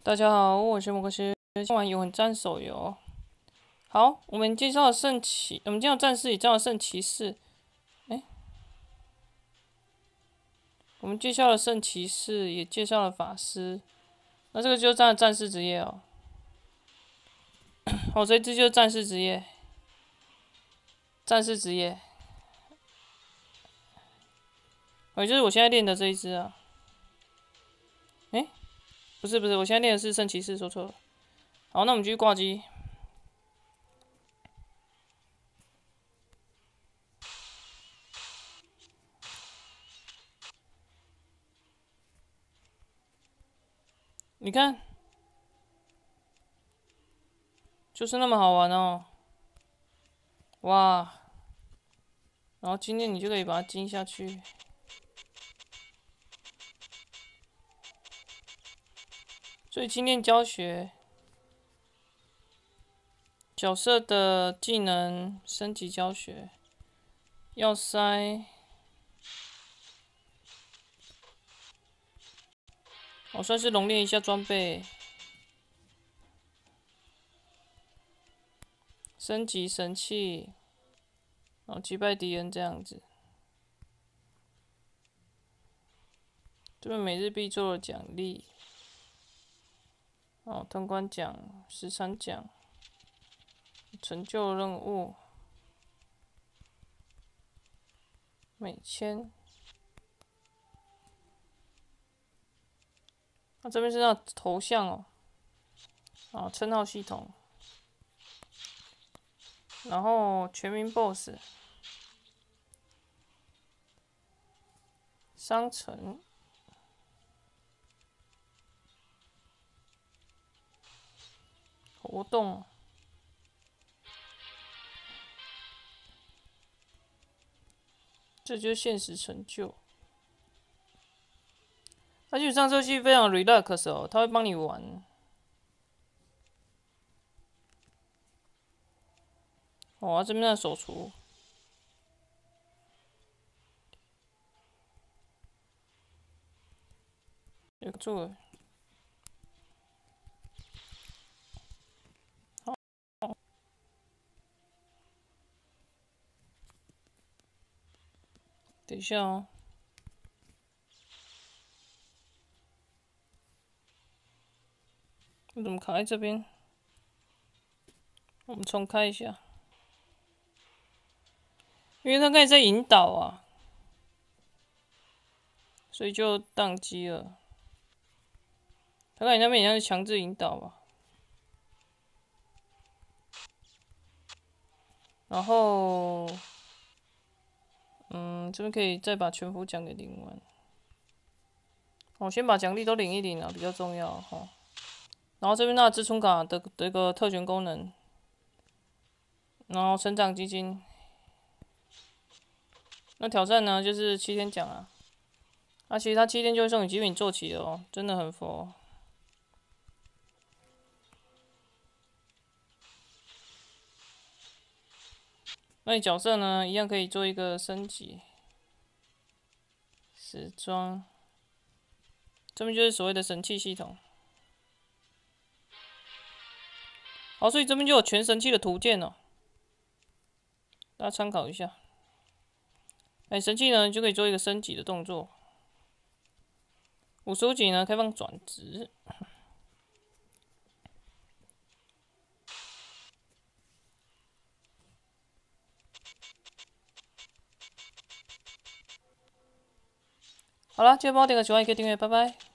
大家好，我是摩克斯。今晚有很战手游。好，我们介绍了圣骑，我们介绍战士，也介绍了圣骑士。我们介绍了圣骑士，也介绍了法师。那这个就是战士职业哦。哦，所以这就是战士职业。战士职业，就是我现在练的这一只啊。不是，我现在练的是圣骑士，说错了。好，那我们继续挂机。你看，就是那么好玩哦。哇！然后今天你就可以把它金下去。所以经验教学，角色的技能升级教学，要塞。我算是熔炼一下装备，升级神器，然后击败敌人这样子。这边每日必做的奖励，哦，通关奖、时长奖、成就任务、每签。那这边是那头像哦，啊，称号系统，然后全民 BOSS， 商城。活动，这就是现实成就。而且上这游戏非常 relax 哦，它会帮你玩。哦，这边的手厨，有个这个，等一下哦。为什么卡在这边？我们重开一下，因为它刚才在引导啊，所以就宕机了。他看你那边好像是强制引导吧。然后，这边可以再把全服奖给领完。我先把奖励都领一领啊，比较重要哈。然后这边那支充卡的一个特权功能，然后成长基金。那挑战呢，就是7天奖啊。其实他7天就会送你极品坐骑的哦，真的很佛。那你角色呢，一样可以做一个升级。时装，这边就是所谓的神器系统。好，所以这边就有全神器的图鉴哦，大家参考一下。神器呢就可以做一个升级的动作。55级呢开放转职。好了，今天帮我点个喜欢也可以订阅，拜拜。